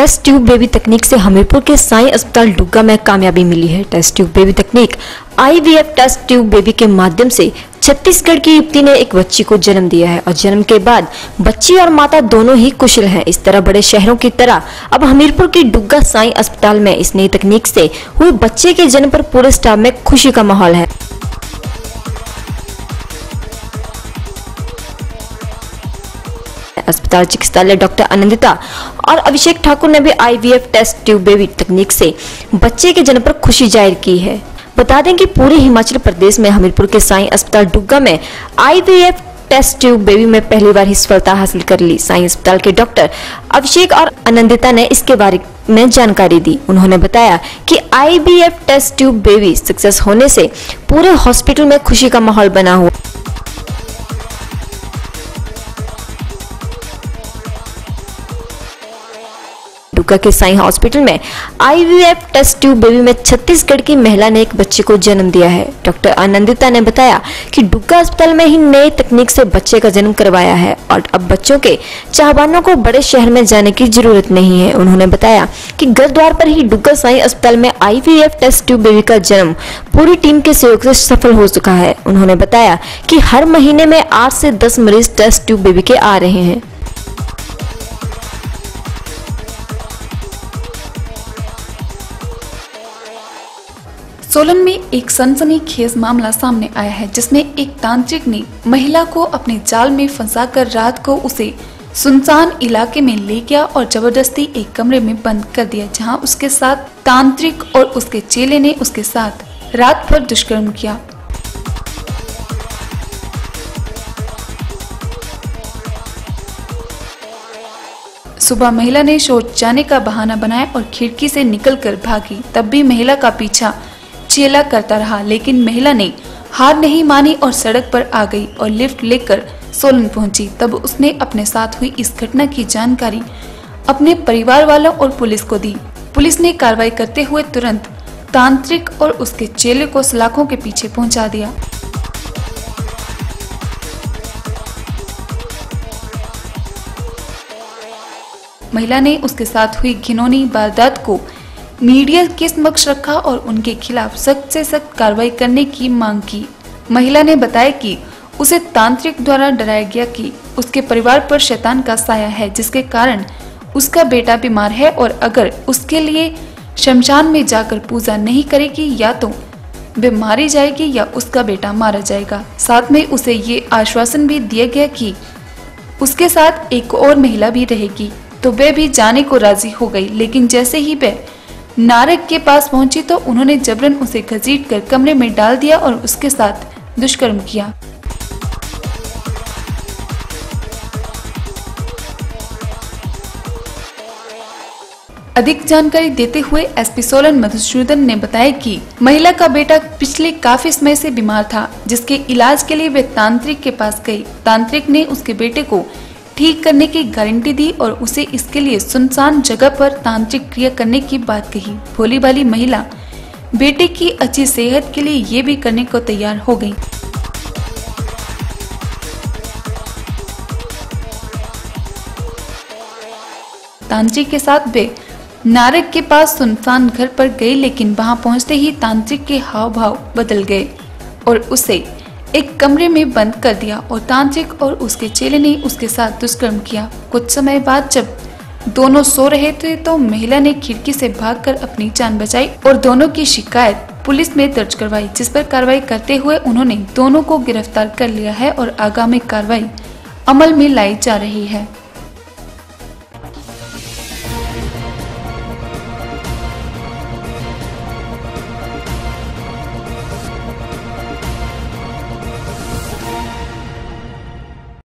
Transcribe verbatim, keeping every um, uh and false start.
Test tube baby तकनीक से हमीरपुर के साईं अस्पताल डुग्गा में कामयाबी मिली है। टेस्ट ट्यूब बेबी तकनीक आईवीएफ टेस्ट ट्यूब बेबी के माध्यम से छत्तीसगढ़ की युवती ने एक बच्ची को जन्म दिया है और जन्म के बाद बच्ची और माता दोनों ही कुशल हैं। इस तरह बड़े शहरों की तरह अब हमीरपुर के डुग्गा साईं अस्पताल में इस नई तकनीक से हुए बच्चे के जन्म पर पूरे स्टाफ में खुशी का माहौल है। अस्पताल चिकित्सालय डॉक्टर आनंदिता और अभिषेक ठाकुर ने भी आईवीएफ टेस्ट ट्यूब बेबी तकनीक से बच्चे के जन्म पर खुशी जाहिर की है। बता दें कि पूरे हिमाचल प्रदेश में हमीरपुर के साईं अस्पताल डुग्गा में आईवीएफ टेस्ट ट्यूब बेबी में पहली बार ही सफलता हासिल कर ली। साईं अस्पताल के डॉक्टर अभिषेक और आनंदिता ने इसके बारे में जानकारी दी। उन्होंने बताया कि IVF test tube baby success होने से पूरे हॉस्पिटल में खुशी का माहौल बना हुआ। डुग्गा के साईं हॉस्पिटल में आईवीएफ टेस्ट ट्यूब बेबी में छत्तीसगढ़ की महिला ने एक बच्चे को जन्म दिया है। डॉक्टर आनंदिता ने बताया कि डुग्गा अस्पताल में ही नई तकनीक से बच्चे का जन्म करवाया है और अब बच्चों के चाहवानों को बड़े शहर में जाने की जरूरत नहीं है। उन्होंने बताया कि घर द्वार पर ही डुग्गा साईं अस्पताल में आईवीएफ टेस्ट ट्यूब बेबी का जन्म पूरी टीम के सहयोग से सफल हो चुका है। उन्होंने बताया कि हर महीने में आठ से दस मरीज टेस्ट ट्यूब बेबी के आ रहे हैं। सोलन में एक सनसनीखेज मामला सामने आया है, जिसमें एक तांत्रिक ने महिला को अपने जाल में फंसाकर रात को उसे सुनसान इलाके में ले गया और जबरदस्ती एक कमरे में बंद कर दिया, जहां उसके साथ तांत्रिक और उसके चेले ने उसके साथ रात भर दुष्कर्म किया। सुबह महिला ने शौच जाने का बहाना बनाया और खिड़की से निकलकर भागी। तब भी महिला का पीछा चेला करता रहा, लेकिन महिला ने हार नहीं मानी और सड़क पर आ गई और लिफ्ट लेकर सोलन पहुंची। तब उसने अपने साथ हुई इस घटना की जानकारी अपने परिवार वालों और पुलिस को दी। पुलिस ने कार्रवाई करते हुए तुरंत तांत्रिक और उसके चेले को सलाखों के पीछे पहुंचा दिया। महिला ने उसके साथ हुई घिनौनी वारदात को मीडिया के समक्ष रखा और उनके खिलाफ सख्त से सख्त कार्रवाई करने की मांग की। महिला ने बताया कि उसे तांत्रिक द्वारा डराया गया कि उसके परिवार पर शैतान का साया है, जिसके कारण उसका बेटा बीमार है और अगर उसके लिए शमशान में जाकर पूजा नहीं करेगी या तो वे मारी जाएगी या उसका बेटा मारा जाएगा। साथ में उसे ये आश्वासन भी दिया गया कि उसके साथ एक और महिला भी रहेगी, तो वे भी जाने को राजी हो गई। लेकिन जैसे ही वे नारक के पास पहुंची तो उन्होंने जबरन उसे घसीट कर कमरे में डाल दिया और उसके साथ दुष्कर्म किया। अधिक जानकारी देते हुए एसपी सोलन मधुसूदन ने बताया कि महिला का बेटा पिछले काफी समय से बीमार था, जिसके इलाज के लिए वे तांत्रिक के पास गई। तांत्रिक ने उसके बेटे को ठीक करने की गारंटी दी और उसे इसके लिए सुनसान जगह पर तांत्रिक क्रिया करने की बात कही। भोली भाली महिला बेटे की अच्छी सेहत के लिए ये भी करने को तैयार हो गई। तांत्रिक के साथ वे नारक के पास सुनसान घर पर गए, लेकिन वहां पहुंचते ही तांत्रिक के हाव भाव बदल गए और उसे एक कमरे में बंद कर दिया और तांत्रिक और उसके चेले ने उसके साथ दुष्कर्म किया। कुछ समय बाद जब दोनों सो रहे थे तो महिला ने खिड़की से भागकर अपनी जान बचाई और दोनों की शिकायत पुलिस में दर्ज करवाई, जिस पर कार्रवाई करते हुए उन्होंने दोनों को गिरफ्तार कर लिया है और आगामी कार्रवाई अमल में लाई जा रही है।